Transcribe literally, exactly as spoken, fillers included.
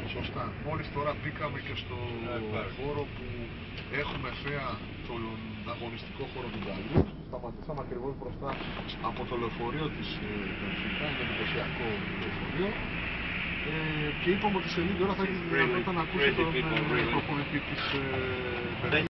Σωστά. Μόλις τώρα μπήκαμε και στο χώρο που έχουμε θέα τον αγωνιστικό χώρο του Γκαλού. Σταματήσαμε ακριβώς μπροστά από το λεωφορείο της Μπενφίκα, είναι εντυπωσιακό λεωφορείο. Ε, και είπαμε ότι σε λίγη ώρα θα έχετε τη δυνατότητα να ακούσετε τον προπονητή της Μπενφίκα.